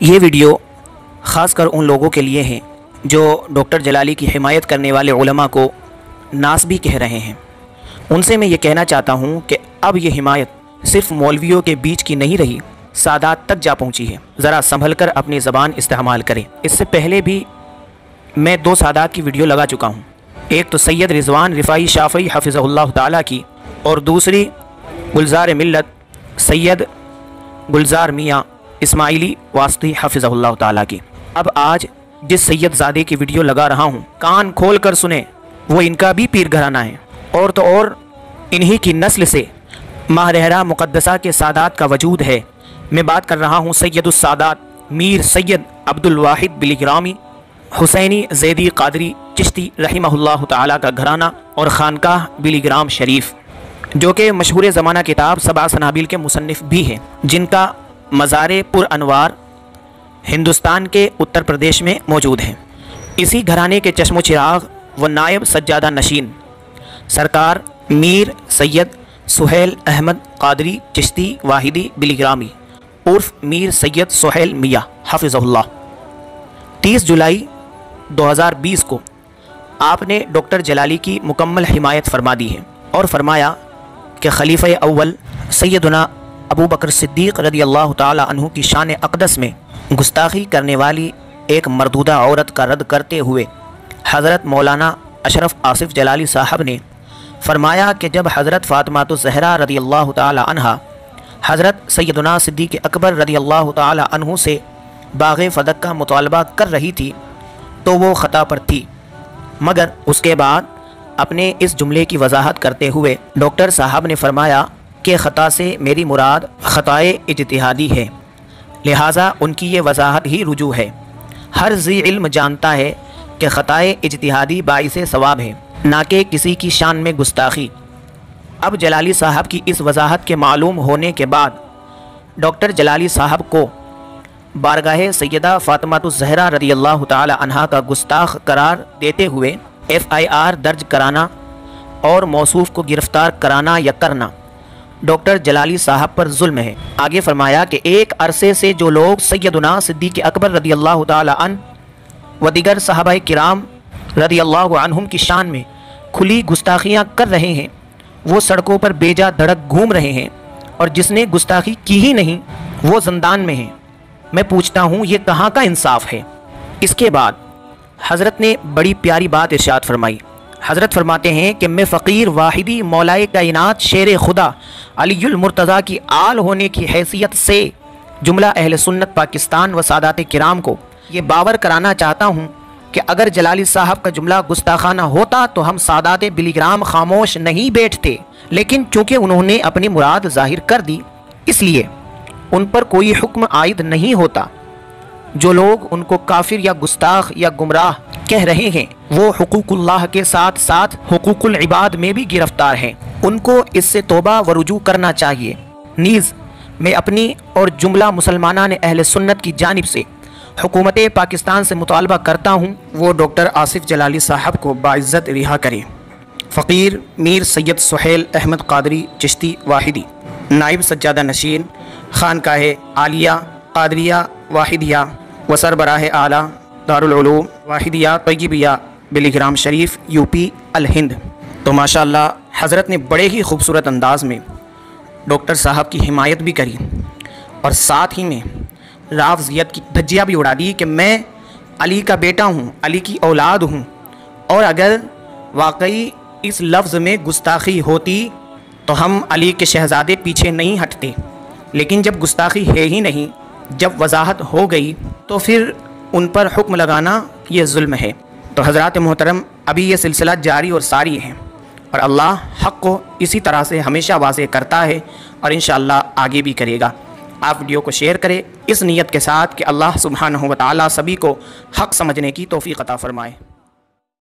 ये वीडियो ख़ास कर उन लोगों के लिए है जो डॉक्टर जलाली की हिमायत करने वाले उलमा को नासबी कह रहे हैं। उनसे मैं ये कहना चाहता हूँ कि अब ये हिमायत सिर्फ मौलवियों के बीच की नहीं रही, सादात तक जा पहुँची है। ज़रा संभल कर अपनी ज़बान इस्तेमाल करें। इससे पहले भी मैं 2 सादात की वीडियो लगा चुका हूँ। एक तो सैयद रिजवान रिफ़ाई शाफ़ी हफ़िज़हुल्लाह ताला की, और दूसरी गुलज़ार मिल्लत सैयद गुलज़ार मियाँ इस्माइली वास्ती हफ़िज़हुल्लाह ताला की। अब आज जिस सैयद ज़ादे की वीडियो लगा रहा हूँ, कान खोल कर सुने, वो इनका भी पीर घराना है, और तो और इन्हीं की नस्ल से माहरहरा मुक़द्दसा के सादात का वजूद है। मैं बात कर रहा हूँ सैयदुस सादात मीर सैयद अब्दुल वाहिद बिलिग्रामी हुसैनी ज़ैदी क़ादरी चिश्ती रहिमहुल्लाह ताला का घराना और ख़ानकाह बिलिग्राम शरीफ, जो कि मशहूर ज़माना किताब सबा सनाबिल के मुसन्निफ़ भी हैं, जिनका मज़ार पुर अनवार हिंदुस्तान के उत्तर प्रदेश में मौजूद है। इसी घराने के चश्मो चिराग व नायब सज्जादा नशीन सरकार मीर सैयद सुहेल अहमद क़ादरी चिश्ती वाहिदी बिलिग्रामी उर्फ मीर सैयद सुहेल मियाँ हफ़िज़हुल्लाह 30 जुलाई 2020 को आपने डॉक्टर जलाली की मुकम्मल हिमायत फरमा दी है और फरमाया कि खलीफ़ा अव्वल सैयदना अबू बकर सिद्दीक़ रज़ियल्लाहु ताला अन्हु की शान अक़दस में गुस्ताखी करने वाली एक मरदूदा औरत का रद्द करते हुए हज़रत मौलाना अशरफ आसिफ़ जलाली साहब ने फरमाया कि जब हज़रत फ़ातिमा ज़हरा रज़ियल्लाहु ताला अन्हा हज़रत सैयदना सिद्दीक़ अकबर रज़ियल्लाहु ताला अन्हु से बाग़े फ़दक का मुतालबा कर रही थी तो वो ख़ता पर थी, मगर उसके बाद अपने इस जुमले की वजाहत करते हुए डॉक्टर साहब ने फरमाया कि ख़ता से मेरी मुराद ख़ताए इज्तिहादी है, लिहाजा उनकी ये वजाहत ही रुजू है। हर ज़ी इल्म जानता है कि ख़ताए इज्तिहादी बाइसे सवाब है, ना कि किसी की शान में गुस्ताखी। अब जलाली साहब की इस वजाहत के मालूम होने के बाद डॉक्टर जलाली साहब को बारगाह सैयदा फ़ातिमा ज़हरा रज़ियल्लाहु ताला अन्हा का गुस्ताख करार देते हुए FIR दर्ज कराना और मौसूफ़ को गिरफ़्तार कराना या करना डॉक्टर जलाली साहब पर जुल्म है। आगे फरमाया कि एक अरसे से जो लोग सैयदना सिद्दीक़ अकबर रज़ियल्लाहु ताला अन्हु व दिगर सहाबाए किराम रज़ियल्लाहु अन्हुम की शान में खुली गुस्ताखियाँ कर रहे हैं, वो सड़कों पर बेजा धड़क घूम रहे हैं, और जिसने गुस्ताखी की ही नहीं वो ज़िंदान में है। मैं पूछता हूँ, ये कहाँ का इंसाफ है? इसके बाद हज़रत ने बड़ी प्यारी बात इरशाद फरमाई। हज़रत फरमाते हैं कि मैं फ़कीर वाहिदी मौलाए कायनात शेर खुदा अलीयुल मुर्तज़ा की आल होने की हैसियत से जुमला अहले सुन्नत पाकिस्तान व सादात किराम को ये बावर कराना चाहता हूँ कि अगर जलाली साहब का जुमला गुस्ताखाना होता तो हम सादात बिलिग्राम खामोश नहीं बैठते, लेकिन चूँकि उन्होंने अपनी मुराद ज़ाहिर कर दी इसलिए उन पर कोई हुक्म आयद नहीं होता। जो लोग उनको काफिर या गुस्ताख या गुमराह कह रहे हैं वो हुकूकुल्लाह के साथ साथ हुकूकुल इबाद में भी गिरफ्तार हैं। उनको इससे तौबा व रुजू करना चाहिए। नीज़ मैं अपनी और जुमला मुसलमानान अहले सुन्नत की जानिब से हुकूमत पाकिस्तान से मुतालबा करता हूँ वो डॉक्टर आसिफ़ जलाली साहब को बाइज़्ज़त रिहा करे। फ़कीर मीर सैयद सुहेल अहमद क़ादरी चिश्ती वाहिदी नाइब सज्जादा नशीन ख़ानकाह आलिया क़ादरिया वाहिदिया व सरबराह आला दारुल उलूम वाहिदिया तय्यबिया बिलिग्राम शरीफ UP अल हिंद। तो माशाअल्लाह हज़रत ने बड़े ही खूबसूरत अंदाज़ में डॉक्टर साहब की हिमायत भी करी और साथ ही में रावज़ियत की धज्जियाँ भी उड़ा दी कि मैं अली का बेटा हूँ, अली की औलाद हूँ, और अगर वाकई इस लफ्ज़ में गुस्ताखी होती तो हम अली के शहज़ादे पीछे नहीं हटते, लेकिन जब गुस्ताखी है ही नहीं, जब वजाहत हो गई तो फिर उन पर हुक्म लगाना ये जुल्म है। तो हज़रात मोहतरम, अभी ये सिलसिला जारी और सारी है और अल्लाह हक़ को इसी तरह से हमेशा वाज़ेह करता है और इंशाअल्लाह आगे भी करेगा। आप वीडियो को शेयर करें इस नीयत के साथ कि अल्लाह सुब्हानहू व तआला सभी को हक़ समझने की तौफ़ीक़ अता फ़रमाए।